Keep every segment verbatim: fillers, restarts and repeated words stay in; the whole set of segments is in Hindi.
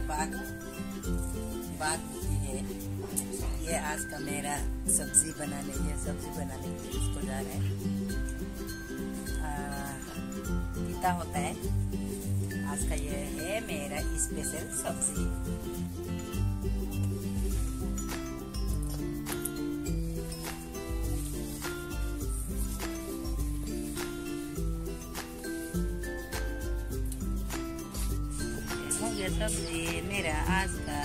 बाग बाग है। ये आज का मेरा सब्जी बनाने ये सब्जी बनाने के लिए इसको जा रहे हैं। पिता होता है। आज का ये है मेरा स्पेशल सब्जी। ये सब्जी मेरा आज का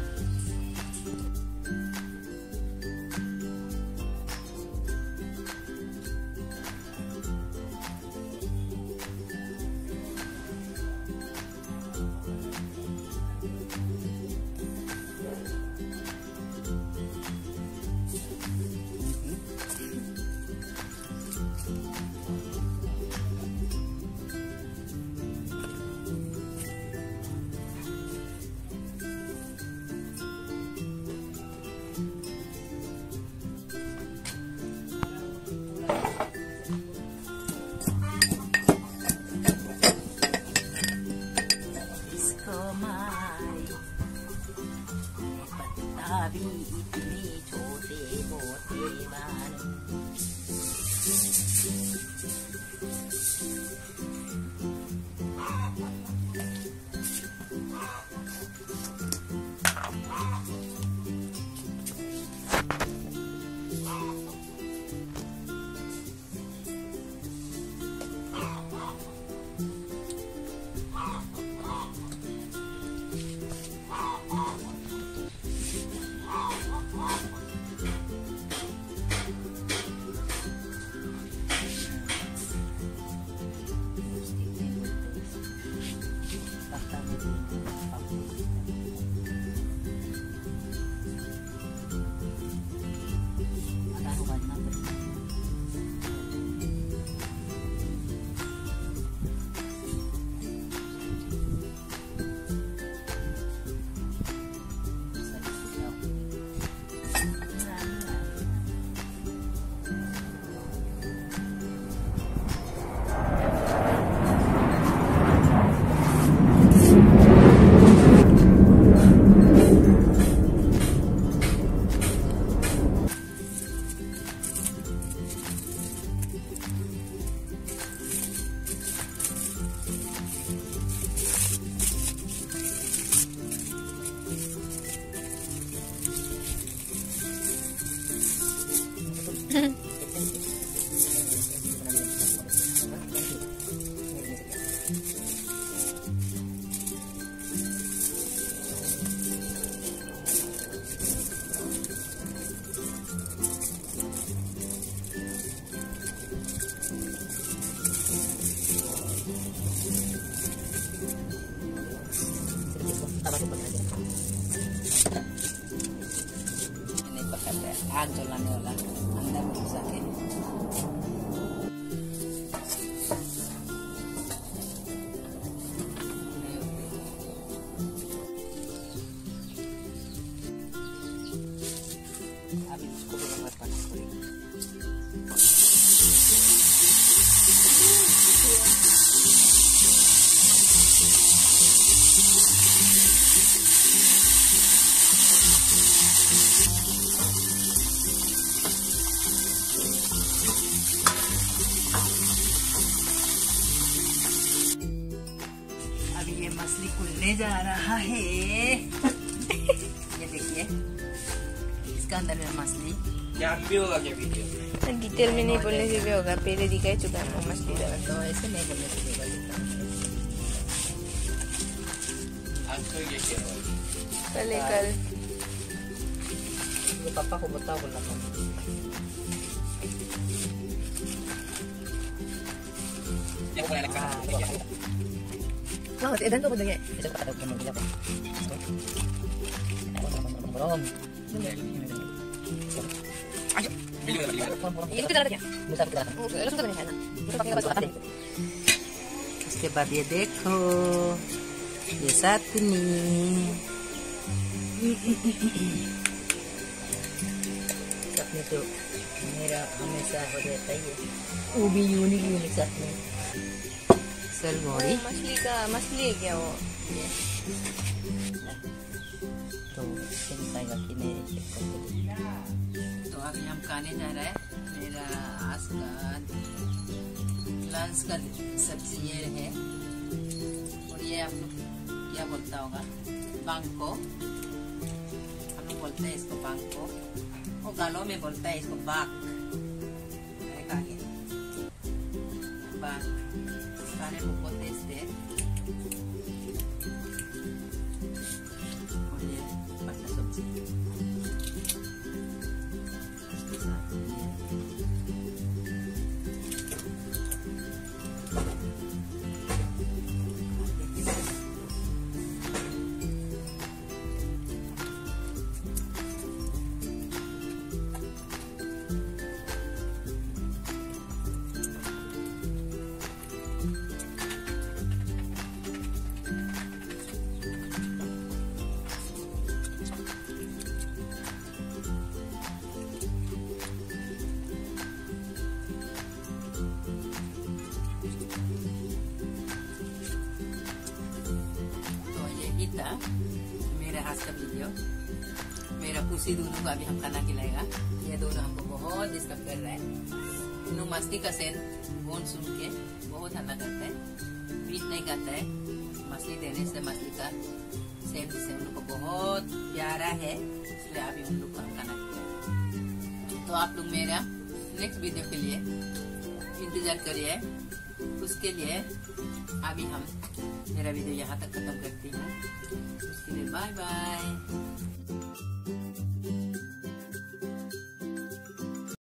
अभी इतने छोटे मोटे बाल आग जलाने वाला अंदर में घुसा के अभी इसको बराबर पानी पड़ेगा। ये मछली खुलने जा रहा है। ये देखिए इसका अंदर में मछली क्या भी होगा क्या वीडियो डिटेल में नहीं बोलने से भी होगा, पहले दिखा चुका है मछली तो ऐसे नहीं बोलने से होगा। आज तो ये क्या हुआ कल कल ये पापा को बताओ बोलना था। yang boleh nak Wow, dan tu apa dia? Itu kata kena dia apa? Belum. ayo beli beli Ini kita dapat ya? Musa kita. Oh, langsung kita sana. Kita pakai baju apa? इसके बाद ये देखो ये सातनी सपने तो मेरा हमेशा हो जाता है। वो भी यूनिक यूनिक सपने सल बॉडी मछली का मछली है क्या वो? पाएगा कि नहीं चेक करके। तो अभी हम खाने जा रहे हैं। मेरा आज का लंच का सब्जी ये है, और ये आप लोग क्या बोलता होगा, बांको। हम लोग बोलते हैं इसको बांको, वो गालों में बोलता है इसको बाक। बाक खाने को बहुत टेस्ट है। और ये पत्ता सब्जी इसके साथ ये था मेरे आज का वीडियो। मेरा खुशी दोनों को अभी हम खाना खिलाएगा। ये दोनों हमको बहुत डिस्टर्ब कर रहा है। दोनों मस्ती का सेन बोन सुन के बहुत हल्ला करता है, बीच नहीं करता है। मछली देने से मछली का सेन से उन लोग को बहुत प्यारा है, इसलिए अभी उन लोग को हम खाना खिलाएगा। तो आप लोग मेरा नेक्स्ट वीडियो के लिए इंतजार करिए। उसके लिए अभी हम मेरा वीडियो यहाँ तक खत्म करती हूँ। उसके लिए बाय बाय।